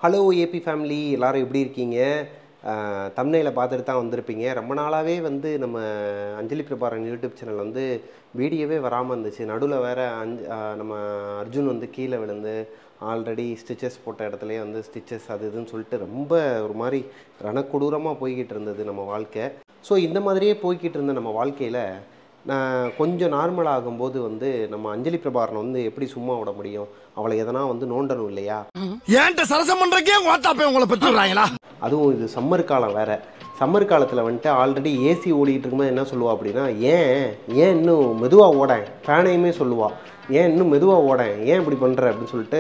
Hello AB family, எல்லோரும் எப்படி இருக்கீங்க? தம்ப்நெயிலில் பார்த்துட்டு தான் வந்திருப்பீங்க. ரொம்ப நாளாகவே வந்து நம்ம அஞ்சலி பிரபாரன் யூடியூப் சேனல் வந்து வீடியோவே வராமல் இருந்துச்சு. நடுவில் வேறு நம்ம அர்ஜுன் வந்து கீழே விழுந்து ஆல்ரெடி ஸ்டிச்சஸ் போட்ட இடத்துலையே வந்து ஸ்டிச்சஸ் அது இதுன்னு சொல்லிட்டு ரொம்ப ஒரு மாதிரி ரணக்கொடூரமாக போய்கிட்டு இருந்தது நம்ம வாழ்க்கை. ஸோ இந்த மாதிரியே போய்கிட்டு இருந்த நம்ம வாழ்க்கையில் நான் கொஞ்சம் நார்மல் ஆகும்போது வந்து நம்ம அஞ்சலி பிரபாரனை வந்து எப்படி சும்மா விட முடியும்? அவளை எதனா வந்து நோண்டணும் இல்லையா? ஏன்ட்ட சரசம் பண்றக்கே வாட்டாப்பே உங்களை பெற்றுறாங்களா? அதுவும் இது சம்மர் காலம் வேறு. சம்மர் காலத்தில் வந்துட்டு ஆல்ரெடி ஏசி ஓடிட்டு இருக்கும்போது என்ன சொல்லுவா அப்படின்னா, ஏன் இன்னும் மெதுவாக ஓடேன், ஃபேனையுமே சொல்லுவாள், ஏன் இன்னும் மெதுவாக ஓடேன், ஏன் இப்படி பண்ணுற அப்படின்னு சொல்லிட்டு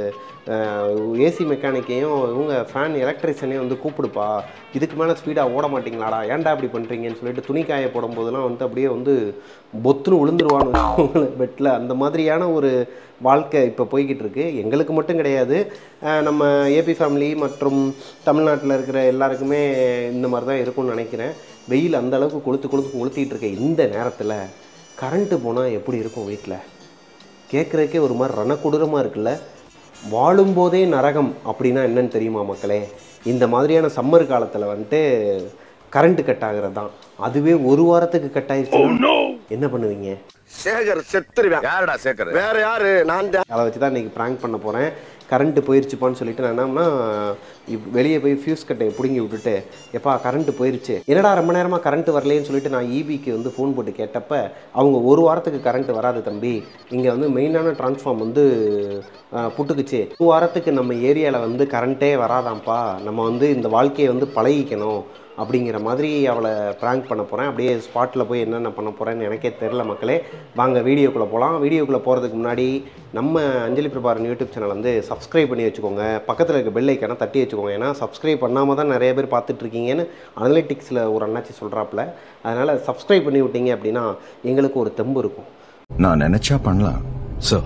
ஏசி மெக்கானிக்கையும் இவங்க ஃபேன் எலக்ட்ரிஷியனையும் வந்து கூப்பிடுப்பா, இதுக்கு மேலே ஸ்பீடாக ஓட மாட்டிங்களாடா, ஏன்டா இப்படி பண்ணுறீங்கன்னு சொல்லிட்டு துணி காய போடும்போதெல்லாம் வந்து அப்படியே வந்து பொத்துன்னு விழுந்துருவான்னு பெட்டில். அந்த மாதிரியான ஒரு வாழ்க்கை இப்போ போய்கிட்டு இருக்கு. எங்களுக்கு மட்டும் கிடையாது, நம்ம ஏபி ஃபேமிலி மற்றும் தமிழ்நாட்டில் இருக்கிற எல்லாருக்குமே இந்த மாதிரி தான் இருக்கும்னு நினைக்கிறேன். வெயில் அந்த அளவுக்கு கொளுத்திட்டு இருக்க இந்த நேரத்தில் கரண்ட்டு போனால் எப்படி இருக்கும் வீட்டில்? கேட்குறதுக்கே ஒரு மாதிரி ரணக்கொடூரமாக இருக்குல்ல. வாழும்போதே நரகம் அப்படின்னா என்னன்னு தெரியுமா மக்களே? இந்த மாதிரியான சம்மர் காலத்தில் வந்துட்டு கரண்ட்டு கட் ஆகிறது தான். அதுவே ஒரு வாரத்துக்கு கட் ஆயிடுச்சு, என்ன பண்ணுவீங்க? சேகர் செத்துருவேன். யாருடா சேகர்? வேற யாரு? நான் தான். அதை வச்சு தான் இன்றைக்கி ப்ராங்க் பண்ண போகிறேன். கரண்ட்டு போயிடுச்சுப்பான்னு சொல்லிட்டு நான் என்னன்னா வெளியே போய் ஃபியூஸ் கட்டையை பிடுங்கி விட்டுட்டு, எப்பா கரண்ட்டு போயிடுச்சு, என்னடா ரொம்ப நேரமாக கரண்ட்டு வரலேன்னு சொல்லிட்டு நான் ஈபிக்கு வந்து ஃபோன் போட்டு கேட்டப்போ அவங்க ஒரு வாரத்துக்கு கரண்ட்டு வராது தம்பி, இங்கே வந்து மெயினான டிரான்ஸ்ஃபார்ம் வந்து புட்டுக்குச்சு, ஒரு வாரத்துக்கு நம்ம ஏரியாவில் வந்து கரண்ட்டே வராதாம்ப்பா, நம்ம வந்து இந்த வாழ்க்கையை வந்து பழகிக்கணும் அப்படிங்கிற மாதிரி அவளை ப்ராங்க் பண்ண போகிறேன். அப்படியே ஸ்பாட்டில் போய் என்னென்ன பண்ண போகிறேன்னு எனக்கே தெரில மக்களே. வாங்க வீடியோக்குள்ளே போகலாம். வீடியோக்குள்ளே போகிறதுக்கு முன்னாடி நம்ம அஞ்சலி பிரபாரன் யூடியூப் சேனல் வந்து சப்ஸ்கிரைப் பண்ணி வச்சுக்கோங்க, பக்கத்தில் இருக்க பெல் ஐக்கானை தட்டி வச்சுக்கோங்க. ஏன்னா சப்ஸ்கிரைப் பண்ணாமல் தான் நிறைய பேர் பார்த்துட்ருக்கீங்கன்னு அனலிட்டிக்ஸில் ஒரு அண்ணாச்சி சொல்கிறாப்புல. அதனால் சப்ஸ்கிரைப் பண்ணி விட்டீங்க அப்படின்னா எங்களுக்கு ஒரு தெம்பு இருக்கும். நான் நினச்சா பண்ணலாம் சார்,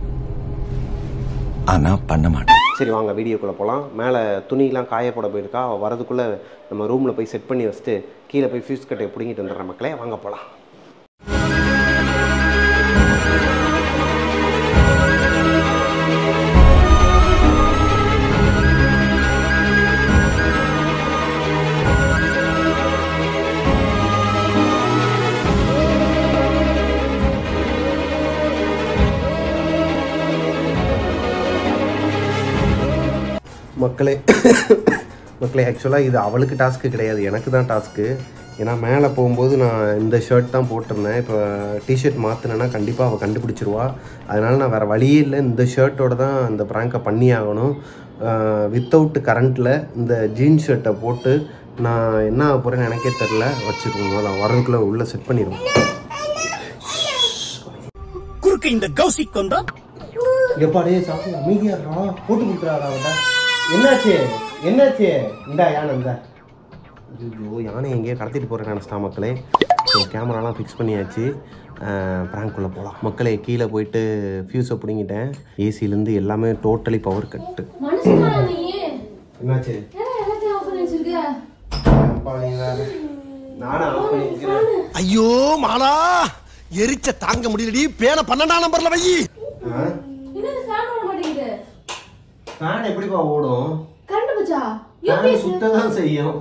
ஆனால் பண்ண மாட்டேன். சரி வாங்க வீடியோக்குள்ளே போகலாம். மேலே துணியெலாம் காயப்பட போயிருக்கா, வரதுக்குள்ளே நம்ம ரூமில் போய் செட் பண்ணி வச்சுட்டு கீழே போய் ஃபியூஸ் கட்டையை பிடிங்கிட்டு வந்துடுறேன் மக்களே. வாங்க போகலாம். மக்களே ஆக்சுவலாக இது அவளுக்கு டாஸ்க்கு கிடையாது, எனக்கு தான் டாஸ்க்கு. ஏன்னா மேலே போகும்போது நான் இந்த ஷர்ட் தான் போட்டிருந்தேன். இப்போ டிஷர்ட் மாற்றினேன்னா கண்டிப்பாக அவள் கண்டுபிடிச்சிருவா. அதனால் நான் வேறு வழியே இல்லை, இந்த ஷர்ட்டோடு தான் இந்த ப்ராங்கை பண்ணி ஆகணும். வித்தவுட் கரண்ட்டில் இந்த ஜீன்ஸ் ஷர்ட்டை போட்டு நான் என்ன ஆக போகிறேன்னு எனக்கே தெரில. வச்சுக்கோங்க, நான் வரதுக்குள்ளே உள்ளே செட் பண்ணிடுவேன். குறுக்கு இந்த கௌசிக் வந்தா எப்பாடே சாப்பிட்டு அமைதியாடுறா, போட்டு கொடுக்குறாடா அவட்ட. என்னாச்சு இந்தா யானை இந்த ஐயோ யானை எங்கேயோ கடத்திட்டு போகிறேன் நினச்சிட்டா மக்களே. ஸோ கேமராலாம் ஃபிக்ஸ் பண்ணியாச்சு, ப்ராங்க்குள்ளே போகலாம் மக்களே. கீழே போயிட்டு ஃபியூஸை பிடிங்கிட்டேன், ஏசிலேருந்து எல்லாமே டோட்டலி பவர் கட்டு. என்னாச்சு? நானும் ஆஃப் பண்ணிக்கிறேன். ஐயோ மாலா, எரிச்ச தாங்க முடியலடி. பேன 12ஆம் நம்பர்ல வை. ஃபேன் எப்படிப்பா ஓடும்? கரண்ட் போச்சா? யூபிஎஸ் சுத்ததான் செய்யும்.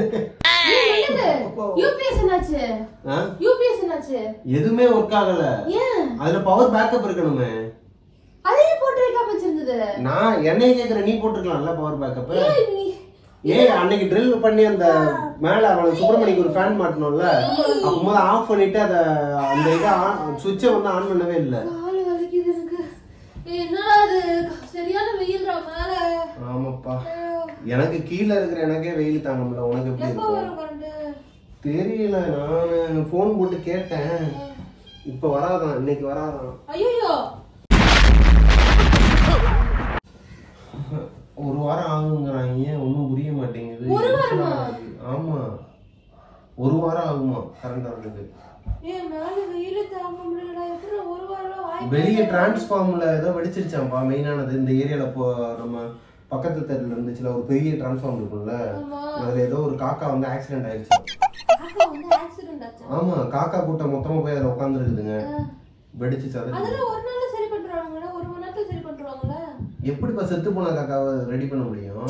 யூபிஎஸ் என்னாச்சு? எதுமே ஒர்க் ஆகல. ஏன்? அதுல பவர் பேக்கப் இருக்கணுமே. அதையே போட்டு வைக்காம வச்சிருந்தது. நான் என்னைய கேக்குற, நீ போட்டுக்கலாம்ல பவர் பேக்கப். ஏன் அன்னைக்கு ட்ரில் பண்ணி அந்த மேல அவன் சுப்பிரமணிக்கு ஒரு ஃபேன் மாட்டணும்ல, அப்போது ஆஃப் பண்ணிட்டு அத அந்த இதை சுவிட்சை வந்து ஆன் பண்ணவே இல்லை. என்னடா அது சரியான வெயில்டா மேல. ஆமாப்பா, எனக்கு கீழே இருக்கிற எனக்கே வெயில் தாங்க முடியல. உனக்கு எப்படி இருக்கும் தெரியல. நான் போன் போட்டு கேட்டேன், இப்ப வராதான், இன்னைக்கு வராதான். ஐயோ ஒரு வாரம் ஆகுங்கிறாங்க, ஒன்னும் புரிய மாட்டேங்குது. ஒரு வாரமா? ஆமா, ஒரு வாரம் ஆகுமா கரண்ட் வரதுக்கு. வெளியே டிரான்ஸ்ஃபார்ம்ல ஏதோ வெடிச்சிருச்சாம்பா, மெயினானது இந்த ஏரியால. இப்போ நம்ம பக்கத்து தெருல இருந்துச்சுல ஒரு பெரிய டிரான்ஸ்ஃபார்ம் இருக்கும்ல, அதுல ஏதோ ஒரு காக்கா வந்து ஆக்சிடென்ட் ஆயிடுச்சு. ஆமா, காக்கா கூட்டம் மொத்தமா போய் அதுல உட்கார்ந்து இருக்குதுங்க, வெடிச்சு. அதெல்லாம் ஒரு நாள்ல சரி பண்றாங்க, ஒரு மணி நேரத்துல சரி பண்றாங்களா? எப்படிப்பா செத்து போன காக்காவை ரெடி பண்ண முடியும்?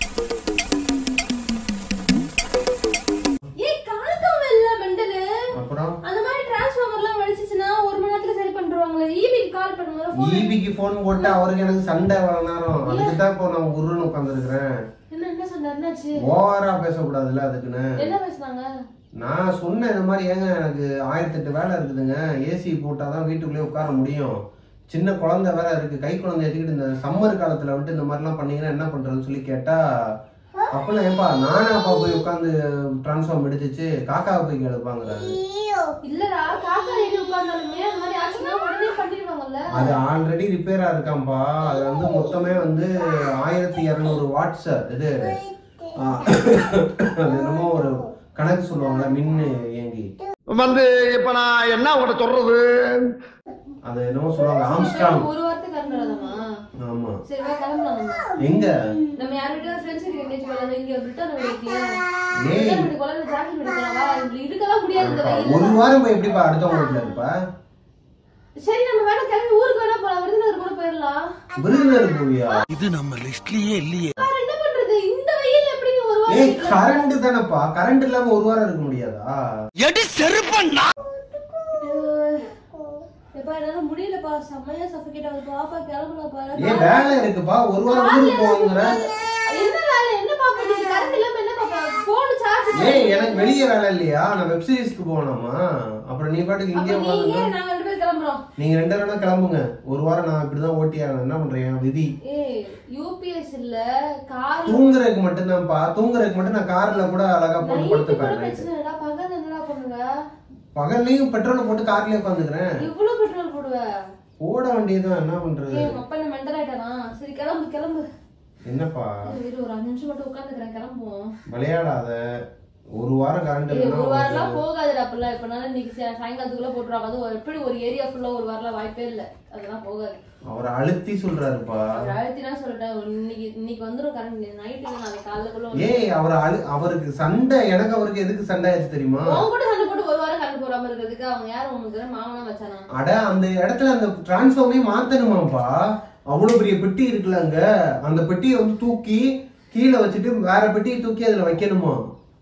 அப்புறம் அந்த மாதிரி டிரான்ஸ்ஃபார்மர்லாம் வெடிச்சிச்சுனா 1 மணி நேரத்துல சரி பண்றாங்களே. ஈபிக்கு கால் பண்ணுங்க. ஈபிக்கு ஃபோன் போட்டு அவருக்கு எனக்கு சண்டை வர நேரம். அதுக்கு தான் இப்போ நான் உருன்னு உட்கார்ந்திருக்கேன். என்ன சொன்னாரு? என்னாச்சு? ஓவரா பேசக்கூடாதுல்ல அதுக்குன்னு. என்ன பேசுனாங்க? நான் சொன்னேன் இந்த மாதிரி ஏங்க எனக்கு 1008 வேலை இருக்குதுங்க, ஏசி போட்டாதான் வீட்டுக்குள்ளேயே உட்கார முடியும், சின்ன குழந்தை வேற இருக்கு, கை குழந்தை எடுத்துக்கிட்டு இந்த சம்மர் காலத்துல வந்துட்டு இந்த மாதிரிலாம் பண்ணீங்கன்னா என்ன பண்றதுன்னு சொல்லி கேட்டா, அப்பெல்லாம் ஏப்பா நானே அப்பா போய் உட்காந்து டிரான்ஸ்ஃபார்ம் எடுத்துச்சு, காக்காவை போய் கேளுப்பாங்கிறாரு. இல்லடா, காக்கா ஏறி உட்கார்ந்தாலுமே அந்த மாதிரி ஆச்சுன்னா உடனே பண்ணிடுவாங்கல்ல. அது ஆல்ரெடி ரிப்பேரா இருக்காம்பா. அது வந்து மொத்தமே வந்து 1200 வாட்ஸ். இது அது என்னமோ ஒரு கணக்கு சொல்லுவாங்கல்ல, மின்னு இயங்கி வந்து இப்ப நான் என்ன உங்கள்கிட்ட சொல்றது, அது என்னமோ சொல்லுவாங்க, ஆம்ஸ்ட்ராங். ஒரு வாரத்துக்கு கறந்துடாதமா? ஆமா. சரி வா கிளம்பலாம். எங்க நம்ம யார் வீட்டா ஃப்ரெண்ட்ஸ் வீட்டுக்கு எங்கேயாச்சும் போலாம். இங்க ரிட்டர்ன் வீட்டுல ஏய் வீட்டுக்கு போலாம், ஜாக்கெட் வீட்டுக்கு வா. இருக்கதான் முடியாது இந்த வெயில்ல. ஒரு வாரம் போய் எப்படிப்பா அடுத்தவங்க வீட்டுல இருப்பா? சரி நம்ம வேணா கிளம்பி ஊருக்கு வேணா போலாம், விருதுநகர் கூட போயிடலாம். விருதுநகர் போவியா? இது நம்ம லிஸ்ட்லயே இல்லையே. என்ன பண்றது இந்த வெயில்ல எப்படி ஒரு வாரம்? ஏய் கரண்ட் தானப்பா, கரண்ட் இல்லாம ஒரு வாரம் இருக்க முடியாதா? எடி செருப்பண்ணா. எப்பா என்னால முடியலப்பா, செம்மையா சஃபோகேட் ஆகுது. பாப்பா கிளம்பலாம் பாரு. ஏய் வேலை இருக்குப்பா, ஒரு வாரம் ஊருக்கு போவாங்கற. என்ன வேலை? என்ன பாப்பா நீ கரண்ட் இல்லாம என்ன பாப்பா? Phone charge. ஏய் எனக்கு வெளிய வேலை இல்லையா? நான் வெப் சீரிஸ்க்கு போகணுமா? அப்புறம் நீ பாட்டுக்கு இங்கே உட்கார்ந்து நாங்க ரெண்டு பேரும் கிளம்பறோம். நீங்க ரெண்டு பேரும் கிளம்புங்க. ஒரு வாரம் நான் இப்படி தான் ஓட்டி ஆகணும். என்ன பண்றீங்க விதி? ஏய் யூபிஎஸ் இல்ல கார். தூங்குறதுக்கு மட்டும் தான்ப்பா, தூங்குறதுக்கு மட்டும் நான் கார்ல கூட அழகா போட்டு படுத்துப்பேன். பிரச்சனைடா, பகல் என்னடா பண்ணுங்க? பகல்லையும் பெட்ரோல் போட்டு கார்லயே உட்காந்துக்கிறேன். இவ்வளவு பெட்ரோல் போடுவ? போட வேண்டியதுதான், என்ன பண்றது? ஏய் அப்பா என்ன மெண்டல் ஆயிட்டானா? சரி கிளம்பு கிளம்பு. என்னப்பா இரு ஒரு 5 நிமிஷம் மட்டும் உட்கார்ந்துக்கறேன், கிளம்புவோம். விளையாடாத. ஒரு வாரம் கரண்ட் இல்லைன்னா ஒரு வாரம்லாம் போகாதுடா அப்பலாம். இப்பனால இன்னைக்கு சாயங்காலத்துக்குள்ள போட்டுருவாங்க. அது எப்படி ஒரு ஏரியா ஃபுல்லா ஒரு வாரம்லாம் வாய்ப்பே இல்ல. அதெல்லாம் போகாது. அவர் அழுத்தி சொல்றாருப்பா. அவர் அழுத்தினா சொல்லிட்டேன். இன்னைக்கு வந்துரும் கரண்ட். நைட்டு நாளைக்கு காலைக்குள்ள. ஏய் அவருக்கு சண்டை, எனக்கு அவருக்கு எதுக்கு சண்டை ஆச்சு தெரியுமா? அவங்க கூட சண்டை போட்டு ஒரு வாரம் கரண்ட் போடாம இருக்கிறதுக்கு அவங்க யாரும் உங்களுக்கு மாமனா வச்சானா? அட அந்த இடத்துல அந்த டிரான்ஸ்ஃபார்மே மாத்தணுமாப்பா. அவ்வளவு பெரிய பெட்டி இருக்குல்ல அங்க, அந்த பெட்டியை வந்து தூக்கி கீழே வச்சுட்டு வேற பெட்டியை தூக்கி அதுல வைக்கணுமா?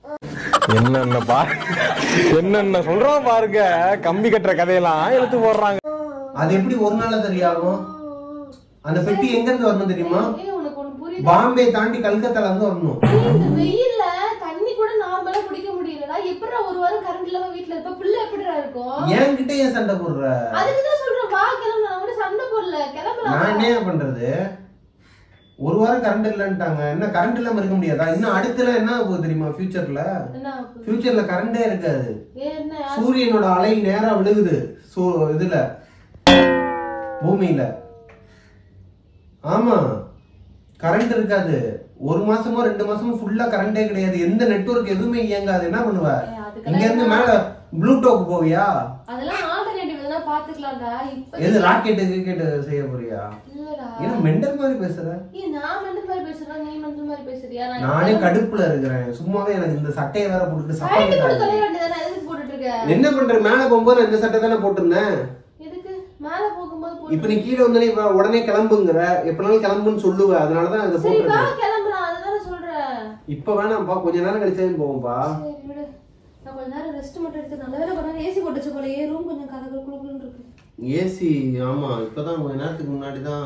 என்னென்ன சொல்றோம் பாருங்க, கம்பி கட்டுற கதையெல்லாம் எடுத்து போடுறாங்க. அது எப்படி ஒரு நாள்ல தெரியாகும்? அந்த பெட்டி எங்க இருந்து வரணும் தெரியுமா? உனக்கு ஒண்ணு புரியுது? பாம்பே தாண்டி கல்கத்தால இருந்து வரணும். இந்த வெயில்ல தண்ணி கூட நார்மலா குடிக்க முடியலடா. எப்படிடா ஒரு வாரம் கரண்ட் இல்லாம வீட்ல இருப்ப? புள்ள எப்படிடா இருக்கும்? என்கிட்ட ஏன் சண்டை போடுற? அதுக்கு தான் சொல்றேன் வா கிளம்பு. நான் கூட சண்டை போடல, கிளம்பலாம். நான் என்ன பண்றது? ஒரு வாரம் கரண்ட் இல்லன்ட்டாங்க. என்ன கரண்ட் இல்லாம இருக்க முடியாதா? இன்னும் அடுத்துல என்ன ஆகும் தெரியுமா? ஃபியூச்சர்ல கரண்டே இருக்காது. சூரியனோட அலை நேரா விழுகுது இதுல பூமியில. ஆமா கரண்ட் இருக்காது. 1 மாசமோ 2 மாசமோ ஃபுல்லா கரண்டே கிடையாது. எந்த நெட்வொர்க் எதுவுமே இயங்காது. என்ன பண்ணுவ? இங்க இருந்து மேல ப்ளூடூத் போவியா? அதெல்லாம் ஆல்டர்னேட்டிவ் எதனா பாத்துக்கலாம்டா. இப்போ எது ராக்கெட் செய்ய போறியா? இல்லடா. என்ன மெண்டல் மாதிரி பேசுற? நான் மெண்டல் மாதிரி பேசுறேன், நீ மெண்டல் மாதிரி பேசுறியா? நானே கடுப்புல இருக்கிறேன். சும்மாவே எனக்கு இந்த சட்டையை வேற போட்டுட்டு சப்பையா எதுக்கு போட்டுட்டு இருக்க? என்ன பண்ற? மேல போகும்போது இந்த சட்டை தானே போட்டிருந்தேன். எதுக்கு மேல போகும்போது இப்ப நீ கீழே வந்தனே உடனே கிளம்புங்கற. எப்பனாலும் கிளம்புன்னு சொல்லுவ. அதனாலதான் இத போட்டுட்டேன். சரி வா கிளம்பலாம். அதனால சொல்றேன். இப்ப வேணாம்ப்பா, கொஞ்ச நேரம் கழிச்சே போவோம்பா. சரி விடு. நான் கொஞ்ச நேரம் ரெஸ்ட் மட்டும் எடுத்து நல்ல வேளை பண்ணா ஏசி போட்டுச்சு போல. ரூம் கொஞ்சம் குளுகுளுன்னு இருக்கு. ஏசி ஆமா. இப்பதான் கொஞ்ச நேரத்துக்கு முன்னாடி தான்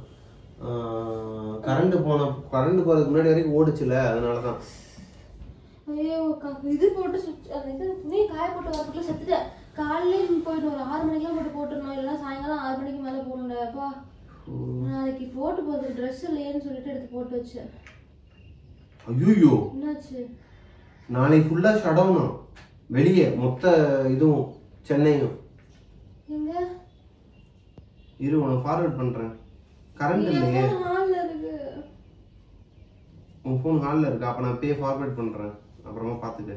கரண்ட் போறதுக்கு முன்னாடி வரைக்கும் ஓடுச்சுல, அதனாலதான். ஐயோ இது போட்டு அந்த இது துணி காய போட்டு வரதுக்குள்ள செத்துட்டேன். காலையில போயிட்டு ஒரு 6 மணிக்கெல்லாம் போட்டு போட்டுருந்தோம். இல்லைன்னா சாயங்காலம் 6 மணிக்கு மேல போகணும்டாப்பா. நாளைக்கு போட்டு போகுது ட்ரெஸ் இல்லையேன்னு சொல்லிட்டு எடுத்து போட்டு வச்சேன். ஐயோ என்னாச்சு? நாளைக்கு ஃபுல்லா ஷட்டவுனா வெளியே மொத்த இதுவும் சென்னையும். எங்க இரு உனக்கு ஃபார்வர்ட் பண்றேன். கரண்ட் இல்லையே. ஹால்ல இருக்கு. உன் ஃபோன் ஹால்ல இருக்கு. அப்ப நான் பே ஃபார்வர்ட் பண்றேன், அப்புறமா பாத்துக்க.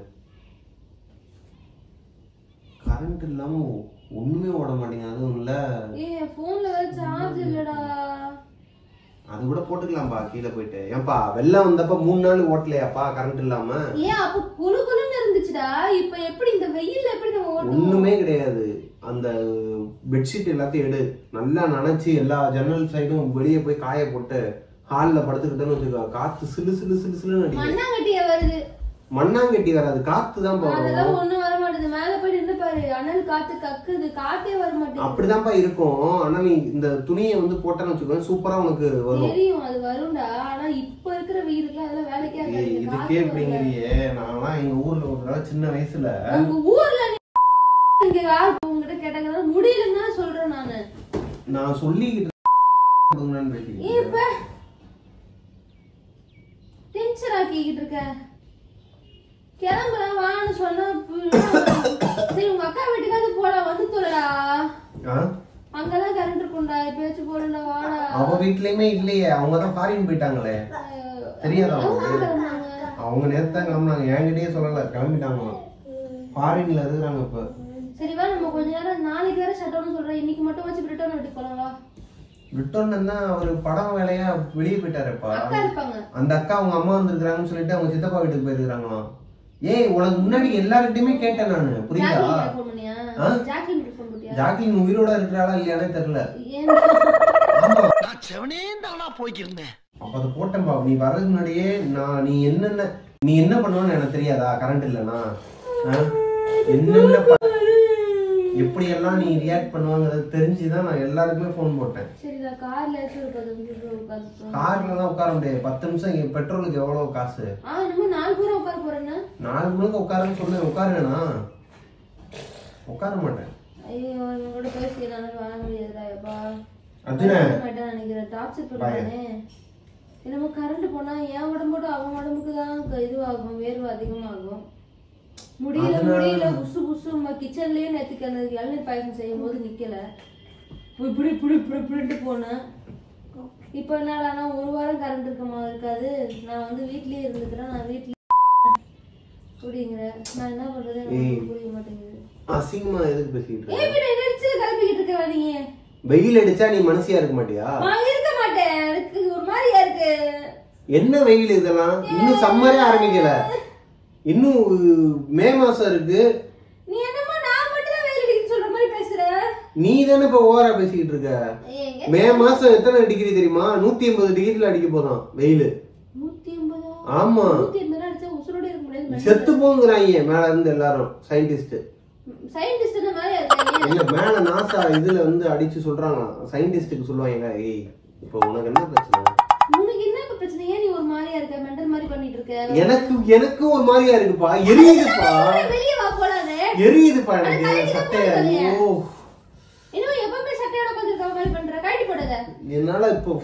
கரண்ட் இல்லாம ஒண்ணுமே ஓட மாட்டேங்குது. அதுவும் இல்ல போன்ல வேற சார்ஜ் இல்லடா. அது கூட போட்டுக்கலாம்பா கீழே போயிட்டு. ஏன்பா வெள்ளம் வந்தப்ப 3 நாள் ஓட்டலையாப்பா கரண்ட் இல்லாம? அப்ப குளுகுளுன்னு இருந்துச்சுடா. இப்ப எப்படி இந்த வெயில்ல எப்படி நம்ம ஓட்டுவோம்? ஒண்ணுமே கிடையாது. அந்த பெட்ஷீட் எல்லாத்தையும் எடு, நல்லா நனைச்சி எல்லா ஜன்னல் சைடும் வெளியே போய் காய போட்டு ஹாலில் படுத்துக்கிட்டேன்னு வச்சுக்கோ, காத்து சிலு சிலு சிலு சிலுன்னு அடிக்கும். மண்ணாங்கட்டியா வருது? மண்ணாங்கட்டி வராது, காத்து தான் போகும். அதெல்லாம் ஒண்ணும் வர மாட்டேது. மேல போய் நின்று பாரு, அனல் காத்து கக்குது, காத்தே வர மாட்டேங்குது. அப்படிதான்ப்பா இருக்கும். ஆனா நீ இந்த துணியை வந்து போட்டேன்னு வச்சுக்கோ, சூப்பரா உனக்கு வரும். தெரியும் அது வரும்டா. ஆனா இப்ப இருக்கிற வீடுல அதெல்லாம் வேலைக்கே ஆகாது. இதுக்கே அப்படிங்கிறியே. நான்லாம் எங்க ஊர்ல ஒரு தடவை சின்ன வயசுல, உங்க ஊர்ல இங்க யார் உங்ககிட்ட கேட்டாங்க முடியலன்னு தான் சொல்றேன் நானு. நான் சொல்லிக்கிட்டு இப்ப டென்ஷன் ஆக்கிக்கிட்டு இருக்க. கிளம்புறேன் வான்னு சொன்னா சரி உங்க அக்கா வீட்டுக்காவது போலாம், வந்து தோலடா. அங்கதான் கரண்ட் இருக்கும்டா, பேச்சு போடல வாடா. அவ வீட்லயுமே இல்லையே, அவங்கதான் ஃபாரின் போயிட்டாங்களே. தெரியாதா? அவங்க நேத்து தான் கிளம்புனாங்க, என்கிட்டயே சொல்லல, கிளம்பிட்டாங்களாம். ஃபாரின்ல இருக்கிறாங்க இப்ப. சரி வா, நம்ம கொஞ்ச நேரம் நாளைக்கு வேற ஷட் டவுன் சொல்றேன், இன்னைக்கு மட்டும் வச்சு ரிட்டர்ன் வீட்டுக்கு போலாம் வா. ரிட்டர்ன் தான் அவர் படம் வேலையா வெளியே போயிட்டாருப்பா. அக்கா இருப்பாங்க. அந்த அக்கா அவங்க அம்மா வந்திருக்காங்கன்னு சொல்லிட்டு அவங்க சித்தப்பா வீட்டுக்கு போயிருக்காங்களாம். ஏய் உனக்கு முன்னாடி எல்லார்கிட்டயுமே கேட்டேன் நானு, புரியுதா? ஜாக்லின் உயிரோட இருக்கிறாளா இல்லையானே தெரியல. அப்ப அதை போட்டேன்பா. நீ வர்றதுக்கு முன்னாடியே நீ என்ன பண்ணுவேன்னு எனக்கு தெரியாதா? கரண்ட் இல்லைன்னா என்னென்ன எப்படி எல்லாம் நீ ரியாக்ட் பண்ணுவாங்கிறது தெரிஞ்சுதான் நான் எல்லாருக்குமே போன் போட்டேன். கார்ல தான் உட்கார முடியாது, 10 நிமிஷம். பெட்ரோலுக்கு எவ்வளவு காசு? 4 மணிக்கு உட்காருன்னு சொன்னேன். உட்காருவேனா? உட்கார மாட்டேன். என்னமோ கரண்ட் போனா என் உடம்போட அவன் உடம்புக்கு தான் இதுவாகும், வேர்வை அதிகமாகும். முடியல புசு புசு. கிச்சன்லயே நேற்றுக்கு அந்த இளநீர் பாயசம் செய்யும் போது நிக்கல, இப்படி இப்படி இப்படி இப்படின்ட்டு போனேன். இப்ப என்னடானா 1 வாரம் கரண்ட் இருக்காது. நான் வந்து வீட்லயே இருந்துக்கிறேன். நான் வீட்ல அப்படிங்கிறேன். நான் என்ன பண்றது எனக்கு புரிய மாட்டேங்குது. அசிங்கமா எதுக்கு பேசிட்டு இருக்க? கிளம்பிக்கிட்டு இருக்க நீ. வெயில் அடிச்சா நீ மனசியா இருக்க மாட்டியா? இருக்க மாட்டேன், எனக்கு ஒரு மாதிரியா இருக்கு. என்ன வெயில் இதெல்லாம்? இன்னும் சம்மரே ஆரம்பிக்கல, இன்னும் மே மாசம் இருக்கு. நீ என்னமா நான் மட்டும் தான் வெயில் அடிக்குன்னு சொல்ற மாதிரி பேசுற? நீ தானே இப்ப ஓவரா பேசிக்கிட்டு இருக்க. மே மாசம் எத்தனை டிகிரி தெரியுமா? 180 டிகிரில அடிக்க போதான் வெயில். 180? ஆமா, 180 அடிச்சா உசுரோட இருக்க முடியாது, செத்து போங்கறாங்க மேல இருந்து எல்லாரும். சயின்டிஸ்ட் மேல இருக்காங்க. இல்ல மேல நாசா இதுல வந்து அடிச்சு சொல்றாங்க. சயின்டிஸ்டுக்கு சொல்லுவாங்க, ஏய் இப்போ உனக்கு என்ன பிரச்சனை? உனக்கு என்ன பிரச்சனை? ஏன் நீ ஒரு மாதிரியா இருக்க, மெண்டல் மாதிரி பண்ணிட்டு இருக்க? எனக்கு ஒரு மாதிரியா இருக்குப்பா, எரியுதுப்பா. வெளிய வா போலானே. எரியுதுப்பா எனக்கு சட்டை. ஐயோ இன்னும் எப்பவுமே சட்டையோட உட்கார்ந்திருக்க மாதிரி பண்ற. கழட்டி போடாத. என்னால இப்போ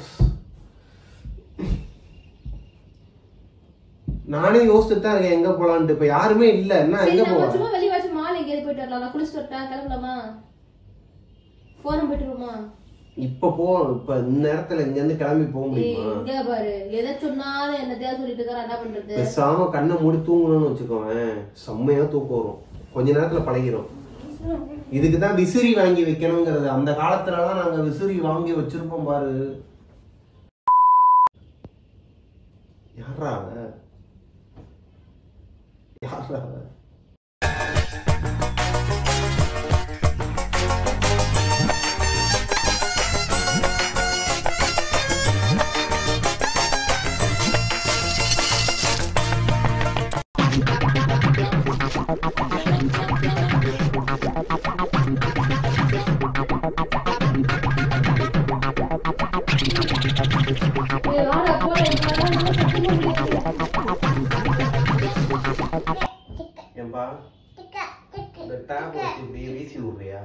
நானே யோசிச்சுட்டு தான் இருக்கேன் எங்க போலான்ட்டு. இப்ப யாருமே இல்ல, என்ன எங்க போவோம்? சும்மா வெளிய வாச்சு மால் எங்கேயாவது போயிட்டு வரலாம். நான் குளிச்சுட்டு வரட்டா? கிளம்பலாமா? போன் போயிட்டுருமா? இப்ப இப்ப இந்த நேரத்துல இங்க இருந்து கிளம்பி போக முடியுமா? இங்க பாரு, எதை சொன்னாலும் என்னத்தையா சொல்லிட்டு இருக்கற, என்ன பண்றது? பேசாம கண்ணை மூடி தூங்கணும்னு வச்சுக்கோவேன், செம்மையா தூக்கம் வரும். கொஞ்ச நேரத்துல பழகிரும். இதுக்குதான் விசிறி வாங்கி வைக்கணுங்கிறது. அந்த காலத்துலலாம் நாங்க விசிறி வாங்கி வச்சிருப்போம் பாரு. யாரா யாரா ஏம்பா இந்த டேப் வச்சு இப்படியே வீசி விடுறியா?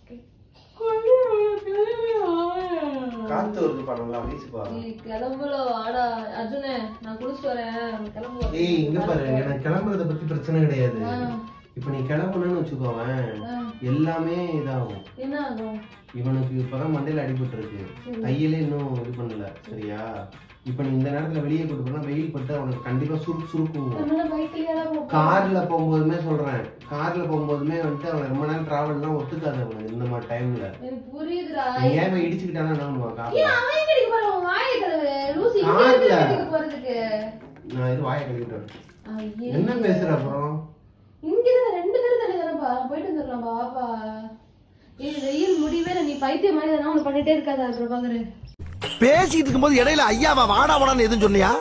காத்து வருதுப்பா, நல்லா வீசுப்பா. கிளம்புல வாடா அர்ஜுனே, நான் குளிச்சுட்டு வரேன், கிளம்பு. ஏய் இங்க பாரு, எனக்கு கிளம்புறத பத்தி பிரச்சனை கிடையாது. இப்ப நீ கிளம்பணும்னு வச்சுக்கோவேன், எல்லாமே இதாகும். என்ன ஆகும்? இவனுக்கு இப்பதான் மண்டையில அடிபட்டு இருக்கு, கையில இன்னும் இது பண்ணல, சரியா? இப்ப நீ இந்த நேரத்துல வெளியே கூட்டு போனா வெயில் பட்டு அவனுக்கு கண்டிப்பா சுருக்கும். கார்ல போகும்போதுமே சொல்றேன், கார்ல போகும்போதுமே வந்துட்டு அவன் ரொம்ப நேரம் டிராவல்லாம் ஒத்துக்காது அவனுக்கு இந்த மாதிரி டைம்ல. புரியுதுடா. ஏன் இடிச்சுக்கிட்டானா என்ன பண்ணுவான் கார்ல? நான் இது வாயை கழுவிட்டேன். என்ன பேசுற? அப்புறம் இங்கதான் 2 பேரும் தானே போயிட்டு வந்துடலாம் பாப்பா. வெயில் முடிவே நீ பைத்தியம் மாதிரி எதனா ஒண்ணு பண்ணிட்டே இருக்காதா பிரபாகர்? பேசிட்டு இருக்கும்போது இடையில ஐயாவா வாடா வாடான்னு எதுவும் சொன்னியா?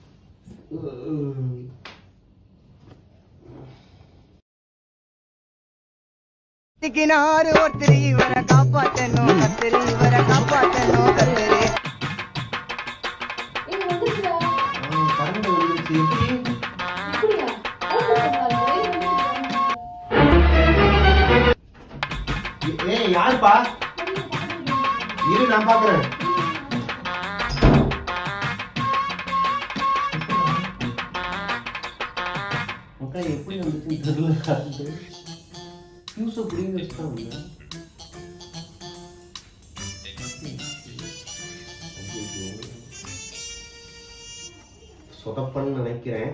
ஒருத்தர் இவரை காப்பாற்றணும், கத்திரி இவரை காப்பாற்றணும், கத்திரி. யாருப்பா? இரு நான் பாக்குறேன். எப்படி வந்துச்சு சொதப்பன்னு நினைக்கிறேன்.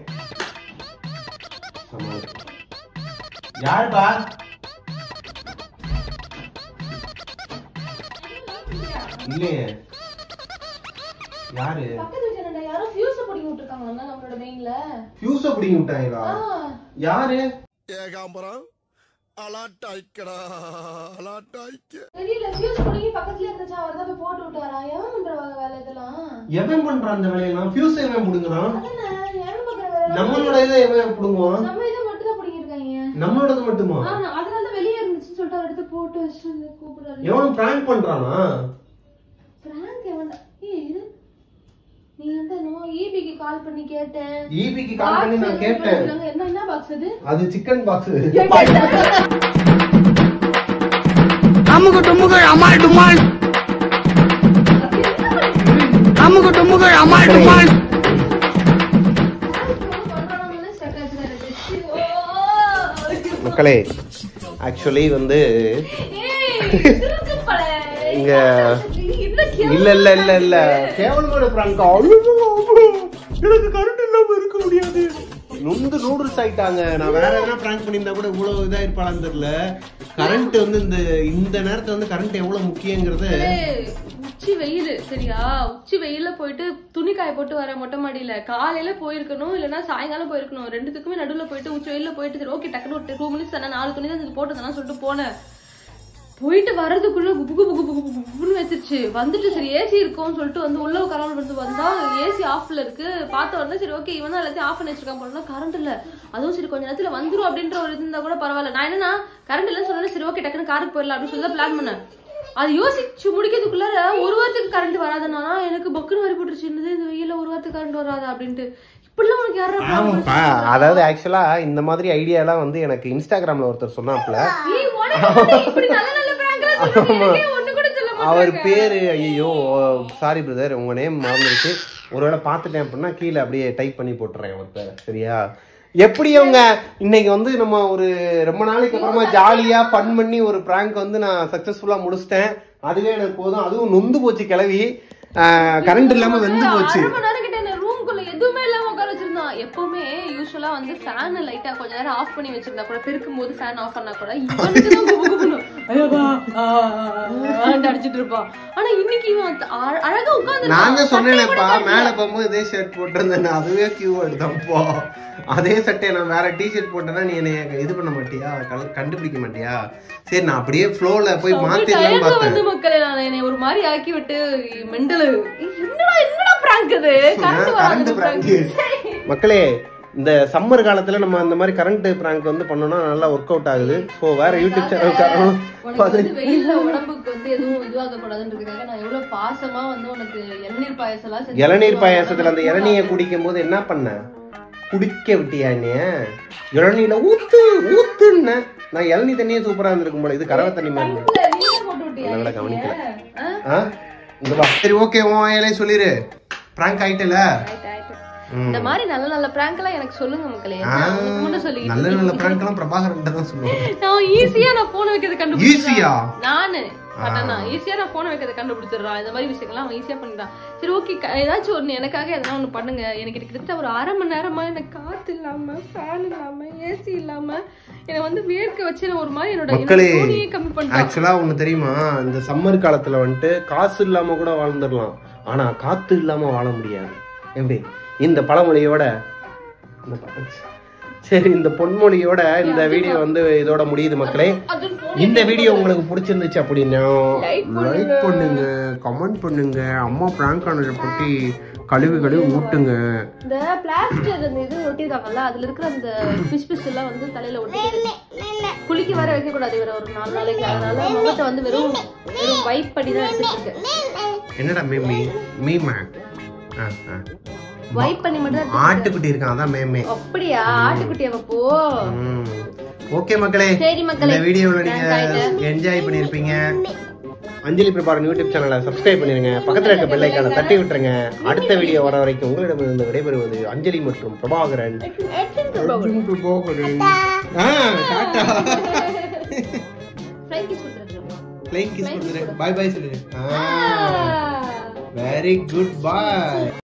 யாருப்பா? இல்லையே. யாரு? யாரோ ஃபியூஸ் பிடிங்கி விட்டுருக்காங்க நம்மளோட மெயின்ல. ஃபியூஸ் பிடிங்கி விட்டாங்களா? யாரு? ஏகாம்பரம் அலாட்டாய்க்கடா அலாட்டாய்க்க. தெரியல, ஃபியூஸ் பிடிங்கி பக்கத்துல இருந்துச்சு, அவர் தான் போய் போட்டு விட்டாரா? எவன் பண்றவாங்க வேலை இதெல்லாம்? எவன் பண்றான் அந்த வேலையெல்லாம்? ஃபியூஸ் எவன் புடுங்குறான்? அதானே எவன் பண்ற வேலை? நம்மளோட இதை எவன் புடுங்குவான்? நம்ம இதை மட்டும் தான் பிடிங்கி இருக்காங்க. நம்மளோடது மட்டுமா? அதனால தான் வெளியே இருந்துச்சுன்னு சொல்லிட்டு அவர் எடுத்து போட்டு வச்சு கூப்பிடுறாரு. எவனும் பிராங்க் பண்றானா? பிராங்க் எவன்? இது நீ வந்து என்னமோ ஈபிக்கு கால் பண்ணி கேட்டேன். ஈபிக்கு கால் பண்ணி நான் கேட்டேன். என்ன பாக்ஸ் அது? அது சிக்கன் பாக்ஸ். அமுகு டுமுகு அமால் டுமால், அமுகு டுமுகு அமால் டுமால். மக்களே, ஆக்சுவலி வந்து இங்க இல்ல இல்ல இல்ல இல்ல கேவலமான பிராங்க். எனக்கு கரண்ட் இல்லாம இருக்க முடியாது. நொந்து நூடுல்ஸ் ஆயிட்டாங்க. நான் வேற எதனா பிராங்க் பண்ணியிருந்தா கூட இவ்வளவு இதா இருப்பாளான்னு தெரியல. கரண்ட் வந்து இந்த நேரத்துல வந்து கரண்ட் எவ்வளவு முக்கியங்கிறது. உச்சி வெயில் சரியா, உச்சி வெயில போயிட்டு துணி காய போட்டு வர மொட்டை மாடியில காலையில போயிருக்கணும், இல்லன்னா சாயங்காலம் போயிருக்கணும். ரெண்டுத்துக்குமே நடுவுல போயிட்டு உச்சி வெயில போயிட்டு சரி ஓகே டக்குனு ஒரு 2 மினிட்ஸ் தானே, 4 துணி தான் போட்டுதானே சொல்லிட்டு போனேன். போயிட்டு வர்றதுக்குள்ள குபு குபு குபு குபுன்னு வச்சிருச்சு. வந்துட்டு சரி ஏசி இருக்கும்னு சொல்லிட்டு வந்து உள்ள கரண்ட் வந்து வந்தா ஏசி ஆஃப்ல இருக்கு. பார்த்த உடனே சரி ஓகே இவன் தான் எல்லாத்தையும் ஆஃப் பண்ணி வச்சிருக்கான் போனா கரண்ட் இல்ல. அதுவும் சரி கொஞ்ச நேரத்துல வந்துரும் அப்படின்ற ஒரு இது இருந்தா கூட பரவாயில்ல. நான் என்னன்னா கரண்ட் இல்லன்னு சொன்னா சரி ஓகே டக்குனு காருக்கு போயிடலாம் அப்படின்னு சொல்லி பிளான் பண்ணேன். அது யோசிச்சு முடிக்கிறதுக்குள்ள ஒரு வாரத்துக்கு கரண்ட் வராதுன்னா எனக்கு பக்குன்னு வரி போட்டுருச்சு. இந்த வெயில ஒரு வாரத்துக்கு கரண்ட் வராதா அப்படின்ட்டு. இப்படிலாம் உனக்கு யாரும் அதாவது ஆக்சுவலா இந்த மாதிரி ஐடியா எல்லாம் வந்து எனக்கு இன்ஸ்டாகிராம்ல ஒருத்தர் சொன்னாப்ல. அவர் பேரு ஐயோ சாரி பிரதர் உங்க நேம் மறந்துருச்சு. ஒருவேளை பார்த்துட்டேன் அப்படின்னா கீழே அப்படியே டைப் பண்ணி போட்டுறேன் அவர் பேரை. சரியா? எப்படி அவங்க இன்னைக்கு வந்து நம்ம ஒரு ரொம்ப நாளைக்கு அப்புறமா ஜாலியா ஃபன் பண்ணி ஒரு பிராங்க் வந்து நான் சக்சஸ்ஃபுல்லா முடிச்சிட்டேன். அதுவே எனக்கு போதும். அதுவும் நொந்து போச்சு கிளவி. கரண்ட் இல்லாம வெந்து போச்சு. எதுவுமே இல்லாம உட்கார வச்சிருந்தான். எப்பவுமே யூஸ்வலா வந்து ஃபேன் லைட்டா கொஞ்ச நேரம் ஆஃப் பண்ணி வச்சிருந்தா கூட பெருக்கும் போது ஃபேன் ஆஃப் பண்ணா கூட இவனுக்கு தான் குபுகுபுணும் அடிச்சிட்டு இருப்பான். ஆனா இன்னைக்கு இவன் அழகா உட்கார்ந்து நாங்க சொன்னேன்ப்பா மேல போகும்போது இதே ஷர்ட் போட்டிருந்தேன். அதுவே கியூவர்டு தான்ப்பா. அதே சட்டையை நான் வேற டிஷர்ட் போட்டேன்னா நீ என்ன இது பண்ண மாட்டியா, கண்டுபிடிக்க மாட்டியா? சரி நான் அப்படியே ஃப்ளோல போய் மாத்திடலாம் பார்த்தேன். வந்து மக்களே நான் என்னை ஒரு மாதிரி ஆக்கி விட்டு மெண்டல் என்னடா பிராங்க் இது கரண்ட் பிராங்க். மக்களே இந்த சம்மர் காலத்துல நம்ம அந்த மாதிரி கரண்ட் பிராங்க் வந்து பண்ணோம்னா நல்லா ஒர்க் அவுட் ஆகுது. சோ வேற யூடியூப் சேனல் வெயில்ல உடம்புக்கு வந்து எதுவும் இதுவாக கூடாதுன்றதுக்காக நான் எவ்வளவு பாசமா வந்து உனக்கு இளநீர் பாயாசம் செஞ்சு இளநீர் பாயாசத்துல அந்த இளநீரை குடிக்கும் போது என்ன பண்ண? குடிக்க விட்டியா? நீ இளநீல ஊத்து ஊத்துன்னு நான் இளநீ தண்ணியே சூப்பரா இருந்திருக்கும் போல. இது கரவை தண்ணி மாதிரி அதனால கவனிக்கல. சரி ஓகே உன் வாயிலே சொல்லிரு. பிராங்க் ஆயிட்டல. இந்த மாதிரி நல்ல நல்ல பிராங்க் எல்லாம் எனக்கு சொல்லுங்க மக்களே. நல்ல நல்ல பிராங்க் எல்லாம் பிரபாகரன் தான் சொல்லுவேன். நான் ஈஸியா நான் போன் வைக்கிறது கண்டுபிடிச்சேன். நானு ஈஸியா நான் போன் வைக்கிறத கண்டுபிடிச்சிடுறான். இந்த மாதிரி விஷயங்கள்லாம் அவன் ஈஸியா பண்ணிட்டான். சரி ஓகே ஏதாச்சும் ஒண்ணு எனக்காக எதனா ஒண்ணு பண்ணுங்க. எனக்கு கிட்டத்தட்ட ஒரு 1/2 மணி நேரமா எனக்கு காத்து இல்லாம ஃபேன் இல்லாம ஏசி இல்லாம என்ன வந்து வேர்க்க வச்சு ஒரு மாதிரி என்னோட துணியை கம்மி பண்ணிட்டேன். ஆக்சுவலா ஒண்ணு தெரியுமா, இந்த சம்மர் காலத்துல வந்துட்டு காசு இல்லாம கூட வாழ்ந்துடலாம், ஆனா காத்து இல்லாம வாழ முடியாது. எப்படி இந்த பழமொழியோட சரி, இந்த பொன்மொழியோட இந்த வீடியோ வந்து இதோட முடியுது மக்களே. இந்த வீடியோ உங்களுக்கு பிடிச்சிருந்துச்சு அப்படின்னா லைக் பண்ணுங்க, கமெண்ட் பண்ணுங்க, அம்மா பிராங்க் ஆனதை பற்றி கழுவி ஊட்டுங்க. இந்த பிளாஸ்டர் அந்த இது ஒட்டிருக்காங்கல்ல, அதுல இருக்கிற அந்த பிஸ் எல்லாம் வந்து தலையில ஒட்டி குளிக்க வர வைக்க கூடாது வேற ஒரு 4 நாளைக்கு. அதனால முகத்தை வந்து வெறும் வைப் பண்ணி தான் எடுத்துட்டு இருக்கேன். என்னடா மேமி மீமா வைப் பண்ணி மட்டும் ஆட்டுக்குட்டி இருக்கான், அதான் மேமே. அப்படியா? ஆட்டுக்குட்டியா போ. ஓகே மக்களே, சரி மக்களே, இந்த வீடியோல நீங்க என்ஜாய் பண்ணிருப்பீங்க. அஞ்சலி பிரபாகரன் யூடியூப் சேனலை சப்ஸ்கிரைப் பண்ணிருங்க, பக்கத்துல இருக்க பெல் ஐகானை தட்டி விட்டுருங்க. அடுத்த வீடியோ வர வரைக்கும் உங்களிடமிருந்து விடைபெறுவது அஞ்சலி மற்றும் பிரபாகரன். பை பை சொல்லுங்க. வெரி குட், பாய்.